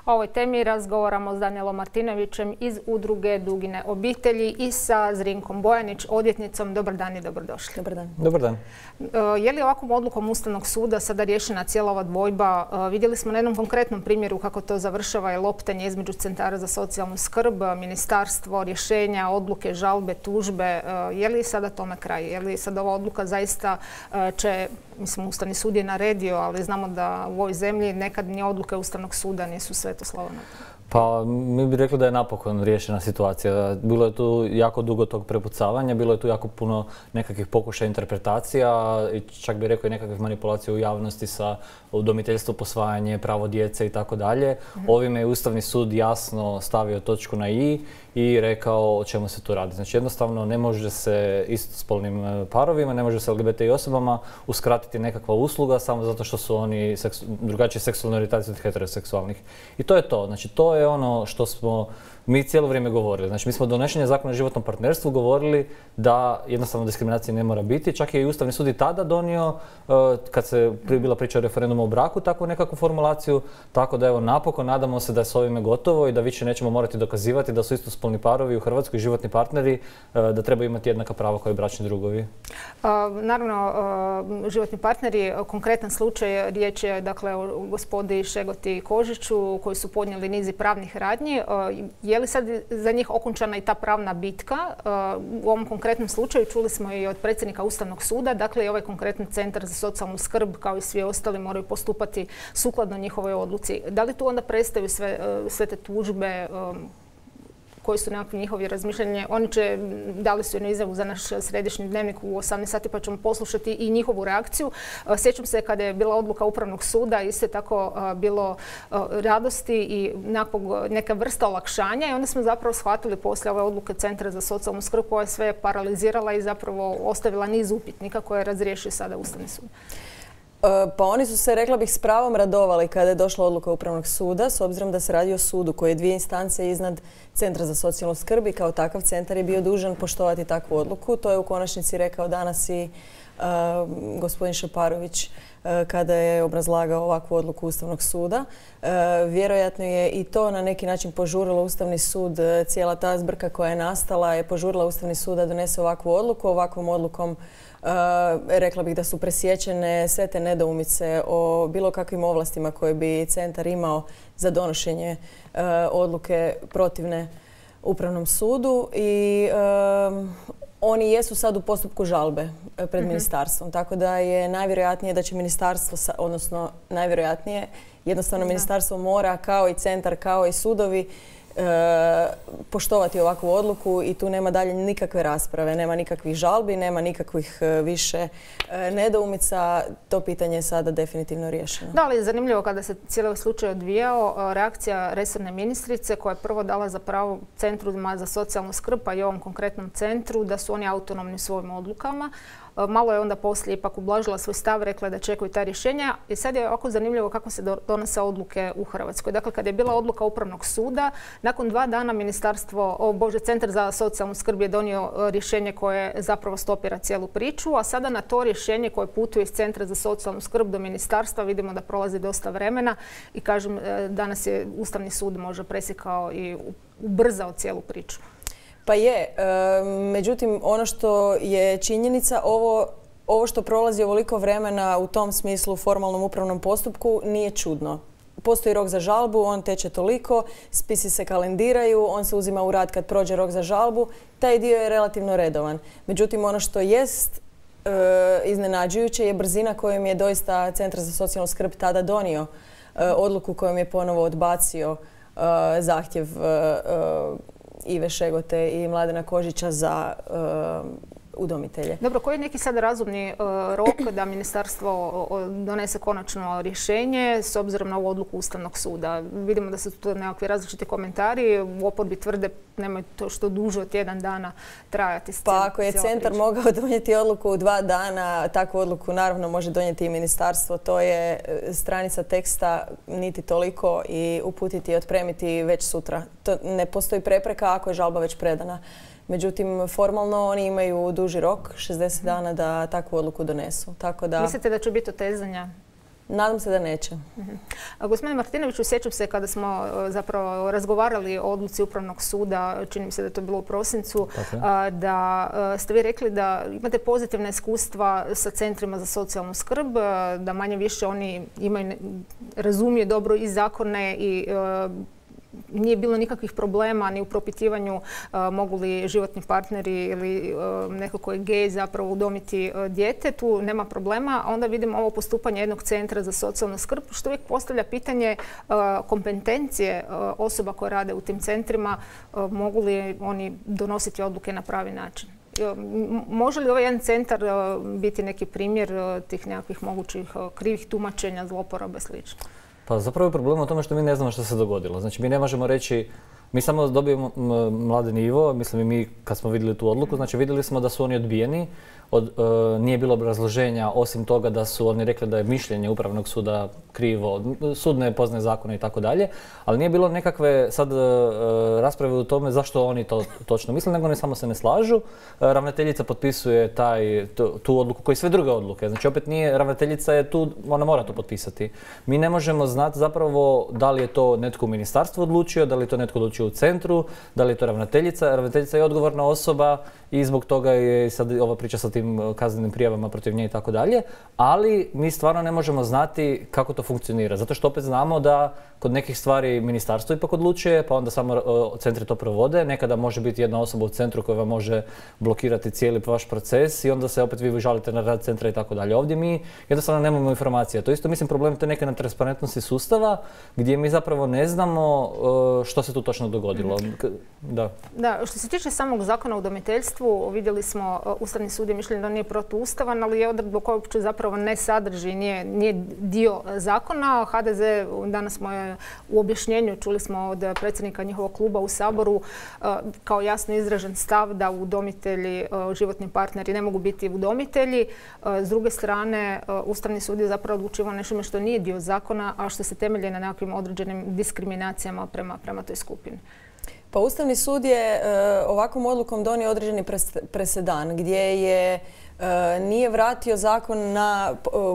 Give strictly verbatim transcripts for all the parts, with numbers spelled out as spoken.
O ovoj temi razgovaramo s Danijelom Martinovićem iz udruge Dugine obitelji i sa Zrinkom Bojanić, odvjetnicom. Dobar dan i dobrodošli. Dobar dan. Dobar dan. Je li ovakvom odlukom Ustavnog suda sada riješena cijela ova dvojba? Vidjeli smo na jednom konkretnom primjeru kako to završava i loptanje između centara za socijalnu skrb, ministarstvo, rješenja, odluke, žalbe, tužbe. Je li sada tome kraj? Je li sada ova odluka zaista će, mislim, Ustavni sud je naredio, ali znamo da u ovoj zemlji nekad ni odluke Ustavnog suda nisu sveto slovo na to. Pa mi bi rekli da je napokon riješena situacija. Bilo je tu jako dugo tog prepucavanja, bilo je tu jako puno nekakvih pokušaja interpretacija i čak bi rekao i nekakvih manipulacija u javnosti sa udomiteljstvo, posvajanje, pravo djece i tako dalje. Ovime je Ustavni sud jasno stavio točku na i i rekao o čemu se tu radi. Znači jednostavno ne može se istospolnim parovima, ne može se L G B T I osobama uskratiti nekakva usluga samo zato što su oni seksu, drugačije seksualne orijentacije od heteroseksualnih. I to je to. Znači to je ono što smo mi cijelo vrijeme govorili. Znači mi smo donošenje zakona o životnom partnerstvu govorili da jednostavno diskriminacije ne mora biti. Čak je i Ustavni sud i tada donio, kad se bila priča o referendumu o braku, takvu nekakvu formulaciju. Tako da evo napokon nadamo se da je s ovime gotovo i da više nećemo morati dokazivati da su istospolni parovi u Hrvatskoj, životni partneri, da trebaju imati jednaka prava kao i bračni drugovi. Naravno, životni partneri, konkretan slučaj, riječ je dakle o gospodi Šegoti i Kožiću koji su podnijeli niz pravnih radnji. Je li sad za njih okončana i ta pravna bitka? U ovom konkretnom slučaju čuli smo i od predsjednika Ustavnog suda, dakle i ovaj konkretni centar za socijalnu skrb kao i svi ostali moraju postupati sukladno njihovoj odluci. Da li tu onda prestaju sve, sve te tužbe? Koji su nekakvi njihovi razmišljanje? Oni će, dali su jednu izjavu za naš središnji dnevnik u osamnaest sati pa ćemo poslušati i njihovu reakciju. Sjećam se kada je bila odluka Upravnog suda, isto tako bilo radosti i neka vrsta olakšanja i onda smo zapravo shvatili poslije ove odluke Centra za socijalnu skrb koja je sve paralizirala i zapravo ostavila niz upitnika koje je razriješio sada Ustavni sud. Pa oni su se, rekla bih, s pravom radovali kada je došla odluka Upravnog suda, s obzirom da se radi o sudu koji je dvije instance iznad Centra za socijalnu skrb i kao takav centar je bio dužan poštovati takvu odluku. To je u konačnici rekao danas i uh, gospodin Šeparović uh, kada je obrazlagao ovakvu odluku Ustavnog suda. Uh, vjerojatno je i to na neki način požurilo Ustavni sud. Cijela ta zbrka koja je nastala je požurila Ustavni sud da donese ovakvu odluku. Ovakvom odlukom Uh, rekla bih da su presječene sve te nedoumice o bilo kakvim ovlastima koje bi centar imao za donošenje uh, odluke protivne Upravnom sudu i uh, oni jesu sad u postupku žalbe pred mm-hmm. ministarstvom. Tako da je najvjerojatnije da će ministarstvo, odnosno najvjerojatnije jednostavno da. ministarstvo mora kao i centar, kao i sudovi E, poštovati ovakvu odluku i tu nema dalje nikakve rasprave, nema nikakvih žalbi, nema nikakvih e, više e, nedoumica. To pitanje je sada definitivno riješeno. Da, ali je zanimljivo kada se cijeli slučaj odvijao, reakcija resorne ministrice koja je prvo dala za pravo Centru za socijalnu skrb, pa i ovom konkretnom centru, da su oni autonomni svojim odlukama. Malo je onda poslije ipak ublažila svoj stav, rekla da čekaju ta rješenja. I sad je ovako zanimljivo kako se donose odluke u Hrvatskoj. Dakle, kad je bila odluka Upravnog suda, nakon dva dana ministarstvo, o Bože, Centar za socijalnu skrb je donio rješenje koje zapravo stopira cijelu priču, a sada na to rješenje koje putuje iz Centra za socijalnu skrb do ministarstva vidimo da prolazi dosta vremena i kažem, danas je Ustavni sud možda presjekao i ubrzao cijelu priču. Pa je, e, međutim ono što je činjenica, ovo, ovo što prolazi ovoliko vremena u tom smislu u formalnom upravnom postupku nije čudno. Postoji rok za žalbu, on teče toliko, spisi se kalendiraju, on se uzima u rad kad prođe rok za žalbu, taj dio je relativno redovan. Međutim, ono što jest e, iznenađujuće je brzina kojom je doista Centar za socijalnu skrb tada donio e, odluku kojom je ponovo odbacio e, zahtjev e, Ive Šegote i Mladena Kožića za uh, udomitelje. Dobro, koji je neki sad razumni uh, rok da ministarstvo donese konačno rješenje s obzirom na ovu odluku Ustavnog suda? Vidimo da su tu nekakvi različiti komentari. U oporbi tvrde nemoj to što duže od tjedan dana trajati. Pa ako je centar mogao donijeti odluku u dva dana, takvu odluku naravno može donijeti i ministarstvo. To je stranica teksta niti toliko i uputiti i otpremiti već sutra. To ne postoji prepreka ako je žalba već predana. Međutim, formalno oni imaju duži rok, šezdeset dana, da takvu odluku donesu. Tako da... Mislite da će biti otezanja? Nadam se da neće. Uh-huh. A, gospodine Martinoviću, sjećam se kada smo zapravo razgovarali o odluci Upravnog suda, čini mi se da je to bilo u prosincu, a, da a, ste vi rekli da imate pozitivna iskustva sa centrima za socijalnu skrb, a, da manje više oni imaju, razumiju dobro i zakone i a, nije bilo nikakvih problema ni u propitivanju uh, mogu li životni partneri ili uh, neko ko je gej zapravo udomiti uh, dijete. Tu nema problema. A onda vidimo ovo postupanje jednog centra za socijalnu skrb, što uvijek postavlja pitanje uh, kompetencije uh, osoba koje rade u tim centrima. Uh, mogu li oni donositi odluke na pravi način? Može li ovaj jedan centar uh, biti neki primjer uh, tih nekakvih mogućih uh, krivih tumačenja, zloporabe, slično? Pa zapravo je problem u tome što mi ne znamo što se dogodilo. Znači mi ne možemo reći, mi samo dobijemo Mladen Ivo, mislim i mi kad smo vidjeli tu odluku, znači vidjeli smo da su oni odbijeni, od, e, nije bilo obrazloženja osim toga da su oni rekli da je mišljenje Upravnog suda krivo, sud ne poznaje zakone i tako dalje, ali nije bilo nekakve sad e, rasprave u tome zašto oni to točno misle, nego oni samo se ne slažu. E, ravnateljica potpisuje taj, tu, tu odluku koji sve druge odluke, znači opet nije, ravnateljica je tu, ona mora to potpisati. Mi ne možemo znati zapravo da li je to netko u ministarstvu odlučio, da li je to netko odlučio u centru, da li je to ravnateljica. Ravnateljica je odgovorna osoba i zbog toga je sad ova priča sa tim kaznenim prijavama protiv nje i tako dalje, ali mi stvarno ne možemo znati kako to funkcionira, zato što opet znamo da kod nekih stvari ministarstvo ipak odlučuje, pa onda samo uh, centri to provode. Nekada može biti jedna osoba u centru koja vam može blokirati cijeli vaš proces i onda se opet vi žalite na rad centra i tako dalje. Ovdje mi jednostavno nemamo informacija. To isto mislim problem te neke netransparentnosti sustava gdje mi zapravo ne znamo uh, što se tu točno dogodilo. Da. Da, što se tiče samog zakona o udomiteljstvu, vidjeli smo uh, Ustavni sud je mišljenje da nije protuustavan, ali je odredba koja uopće zapravo ne sadrži, nije, nije dio zakona. H D Z danas smo je u objašnjenju, čuli smo od predsjednika njihovog kluba u Saboru, kao jasno izražen stav da udomitelji, životni partneri ne mogu biti udomitelji. S druge strane, Ustavni sud je zapravo odlučivao nešto što nije dio zakona, a što se temelji na nekakvim određenim diskriminacijama prema, prema toj skupini. Pa Ustavni sud je ovakvom odlukom donio određeni presedan gdje je nije vratio zakon na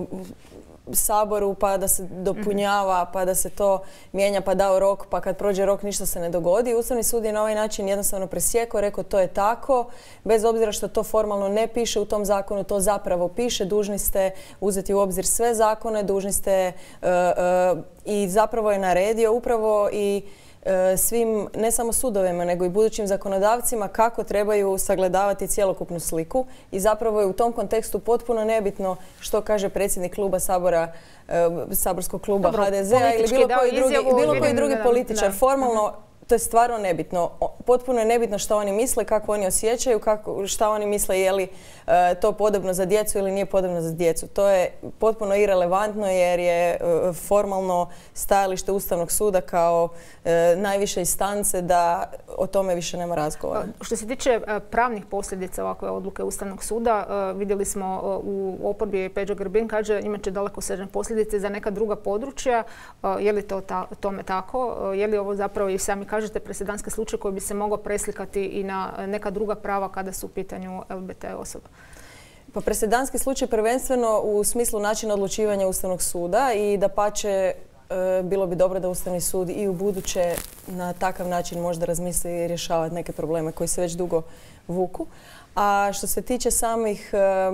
Saboru pa da se dopunjava, pa da se to mijenja, pa dao rok, pa kad prođe rok ništa se ne dogodi. Ustavni sud je na ovaj način jednostavno presjekao, rekao to je tako, bez obzira što to formalno ne piše u tom zakonu, to zapravo piše, dužni ste uzeti u obzir sve zakone, dužni ste uh, uh, i zapravo je naredio upravo i svim, ne samo sudovima, nego i budućim zakonodavcima kako trebaju sagledavati cjelokupnu sliku i zapravo je u tom kontekstu potpuno nebitno što kaže predsjednik kluba Sabora, saborskog kluba H D Z-a ili bilo koji drugi, bilo koji drugi političar. Formalno to je stvarno nebitno. Potpuno je nebitno što oni misle, kako oni osjećaju, kako, šta oni misle je li uh, to podobno za djecu ili nije podobno za djecu. To je potpuno irelevantno jer je uh, formalno stajalište Ustavnog suda kao uh, najviše instance da o tome više nema razgovora. Što se tiče uh, pravnih posljedica ovakve odluke Ustavnog suda, uh, vidjeli smo uh, u oporbi Peđa Grbin kaže imat će dalekosežne posljedice za neka druga područja. Uh, je li to ta, tome tako? Uh, je li ovo zapravo i sami kažete presedanski slučaj koji bi se mogao preslikati i na neka druga prava kada su u pitanju L G B T osoba? Pa presedanski slučaj prvenstveno u smislu načina odlučivanja Ustavnog suda i dapače bilo bi dobro da Ustavni sud i u buduće na takav način možda razmisli rješavati neke probleme koji se već dugo vuku. A što se tiče samih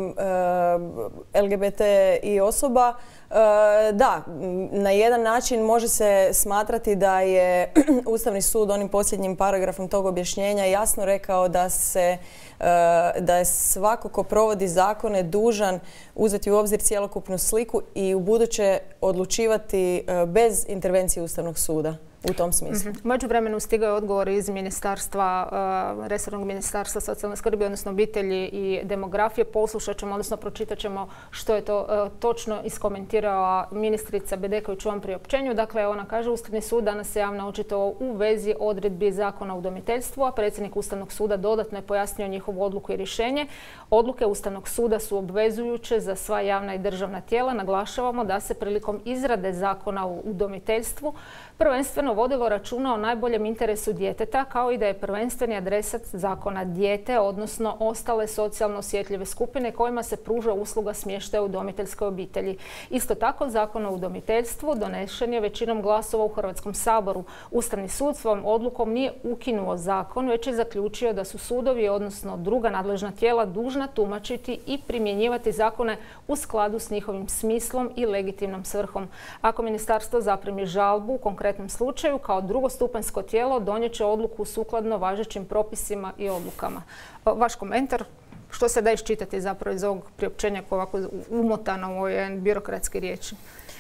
L G B T i osoba, da, na jedan način može se smatrati da je Ustavni sud onim posljednjim paragrafom tog objašnjenja jasno rekao da se da je svako ko provodi zakone dužan uzeti u obzir cjelokupnu sliku i u buduće odlučivati bez intervencije Ustavnog suda. U tom smislu. U međuvremenu stigao je odgovor iz ministarstva, uh, resornog ministarstva socijalne skrbi, odnosno obitelji i demografije. Poslušat ćemo, odnosno pročitat ćemo što je to uh, točno iskomentirala ministrica Bedeković u ovom priopćenju. Dakle, ona kaže Ustavni sud danas se javno očitovao u vezi odredbi zakona o udomiteljstvu, a predsjednik Ustavnog suda dodatno je pojasnio njihovu odluku i rješenje. Odluke Ustavnog suda su obvezujuće za sva javna i državna tijela. Naglašavamo da se prilikom izrade zakona o udomiteljstvu prvenstveno vodilo računa o najboljem interesu djeteta, kao i da je prvenstveni adresat zakona dijete, odnosno ostale socijalno osjetljive skupine kojima se pruža usluga smještaja u udomiteljskoj obitelji. Isto tako, Zakon o udomiteljstvu donesen je većinom glasova u Hrvatskom saboru. Ustavni sud svojom odlukom nije ukinuo zakon, već je zaključio da su sudovi, odnosno druga nadležna tijela, dužna tumačiti i primjenjivati zakone u skladu s njihovim smislom i legitimnom svrhom. Ako ministarstvo zaprimi žalbu u konkretnom slučaju, kao drugostupanjsko tijelo donijet će odluku sukladno važećim propisima i odlukama. Vaš komentar? Što se da iščitati zapravo iz ovog priopćenja koje je ovako umotano u ovaj birokratski riječi?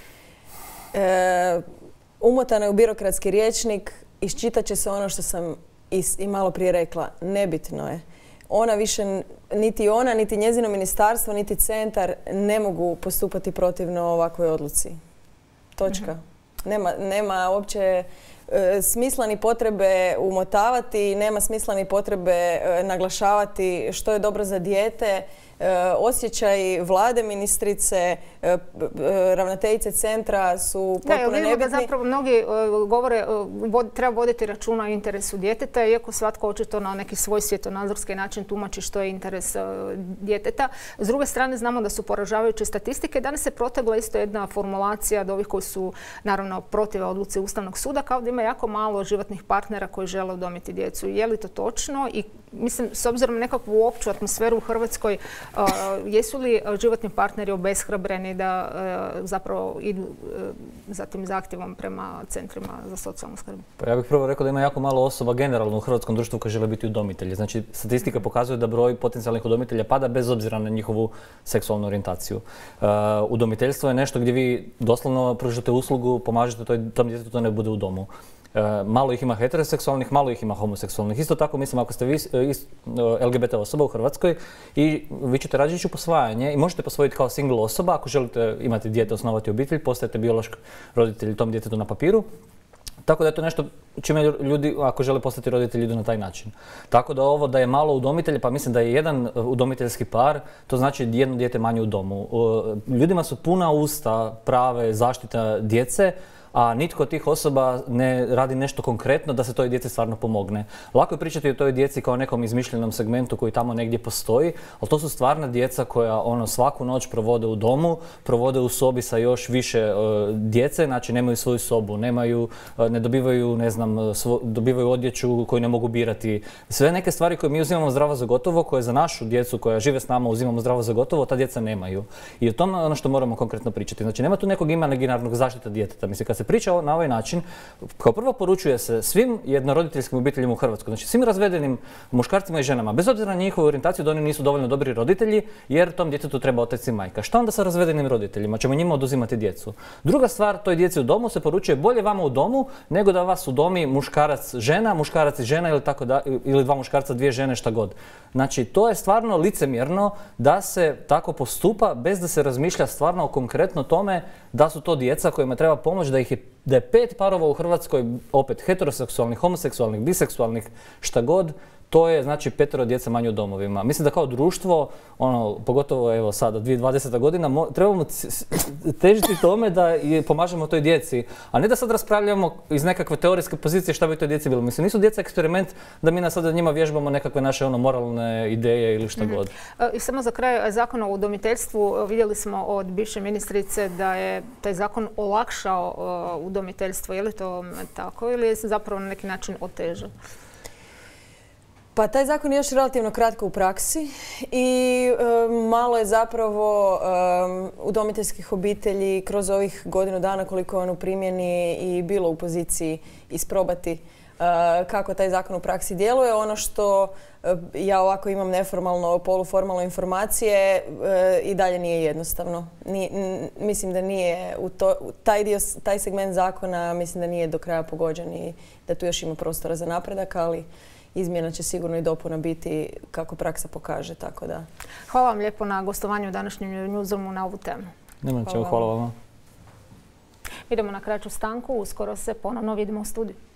E, umotano je u birokratski rječnik, iščitat će se ono što sam i malo prije rekla. Nebitno je. Ona više, niti ona, niti njezino ministarstvo, niti centar ne mogu postupati protivno ovakvoj odluci. Točka. Mm-hmm. Nema, nema uopće e, smisla ni potrebe umotavati, nema smisla ni potrebe e, naglašavati što je dobro za dijete. E, osjećaj vlade, ministrice, e, e, ravnateljice centra su potpuno da, nebitni. Da, zapravo mnogi e, govore e, vod, treba voditi računa o interesu djeteta, iako svatko očito na neki svoj svjetonazorski način tumači što je interes e, djeteta. S druge strane, znamo da su poražavajuće statistike. Danas se protegla isto jedna formulacija od ovih koji su naravno protiv odluci Ustavnog suda, kao da ima jako malo životnih partnera koji žele udomiti djecu. Je li to točno? I mislim, s obzirom na nekakvu opću atmosferu u Hrvatskoj, Uh, jesu li životni partneri obeshrabreni da uh, zapravo idu uh, za tim zahtjevom prema centrima za socijalnu skrb? Pa ja bih prvo rekao da ima jako malo osoba generalno u hrvatskom društvu koji žele biti udomitelji. Znači, statistika pokazuje da broj potencijalnih udomitelja pada bez obzira na njihovu seksualnu orijentaciju. Uh, udomiteljstvo je nešto gdje vi doslovno pružate uslugu, pomažete toj, tom djetetu da ne bude u domu. Malo ih ima heteroseksualnih, malo ih ima homoseksualnih. Isto tako, mislim, ako ste vi L G B T osoba u Hrvatskoj i vi ćete rađe ići u posvajanje i možete posvojiti kao single osoba, ako želite imati dijete, osnovati obitelj, postajete biološki roditelji tom djetetu na papiru. Tako da je to nešto čime ljudi, ako žele postati roditelji, idu na taj način. Tako da ovo da je malo udomitelja, pa mislim da je jedan udomiteljski par, to znači jedno dijete manje u domu. Ljudima su puna usta prave zaštita djece, a nitko od tih osoba ne radi nešto konkretno da se toj djeci stvarno pomogne. Lako je pričati o toj djeci kao nekom izmišljenom segmentu koji tamo negdje postoji, ali to su stvarna djeca koja ono svaku noć provode u domu, provode u sobi sa još više uh, djece, znači nemaju svoju sobu, nemaju, uh, ne dobivaju, ne znam, svo, dobivaju odjeću koju ne mogu birati. Sve neke stvari koje mi uzimamo zdravo za gotovo, koje za našu djecu koja žive s nama uzimamo zdravo za gotovo, ta djeca nemaju. I o tome ono što moramo konkretno pričati. Znači nema tu nekog imaginarnog zaštita djeteta. Mislim, kad se priča na ovaj način, kao prvo poručuje se svim jednoroditeljskim obiteljima u Hrvatskoj, znači svim razvedenim muškarcima i ženama, bez obzira na njihovu orijentaciju da oni nisu dovoljno dobri roditelji, jer tom djetetu treba otac i majka. Šta onda sa razvedenim roditeljima? Ćemo njima oduzimati djecu. Druga stvar, toj djeci u domu se poručuje bolje vama u domu nego da vas udomi muškarac žena, muškarac i žena ili tako da, ili dva muškarca, dvije žene, šta god. Znači, to je stvarno licemjerno da se tako postupa bez da se razmišlja stvarno o konkretno tome da su to djeca kojima treba pomoć, da ih je da je pet parova u Hrvatskoj, opet heteroseksualnih, homoseksualnih, biseksualnih, šta god, to je znači petero djece manje u domovima. Mislim da kao društvo, ono, pogotovo evo sada, dvije tisuće dvadeseta godina, mo, trebamo težiti tome da pomažemo toj djeci, a ne da sad raspravljamo iz nekakve teorijske pozicije šta bi toj djeci bilo. Mislim, nisu djeca eksperiment da mi na sada njima vježbamo nekakve naše ono, moralne ideje ili šta mm-hmm. god. I samo za kraj, Zakon o udomiteljstvu, vidjeli smo od bivše ministrice da je taj zakon olakšao uh, udomiteljstvo. Je li to tako ili je zapravo na neki način otežao? Pa taj zakon je još relativno kratko u praksi i e, malo je zapravo e, udomiteljskih obitelji kroz ovih godinu dana koliko je on u primjeni i bilo u poziciji isprobati e, kako taj zakon u praksi djeluje. Ono što e, ja ovako imam neformalno, poluformalno informacije e, i dalje nije jednostavno. Ni, n, mislim da nije u to, taj, dio, taj segment zakona mislim da nije do kraja pogođen i da tu još ima prostora za napredak, ali izmjena će sigurno i dopuna biti kako praksa pokaže, tako da. Hvala vam lijepo na gostovanju u današnjem Newsroomu na ovu temu. Nema čemu, hvala vama. Idemo na kraću stanku, uskoro se ponovno vidimo u studiju.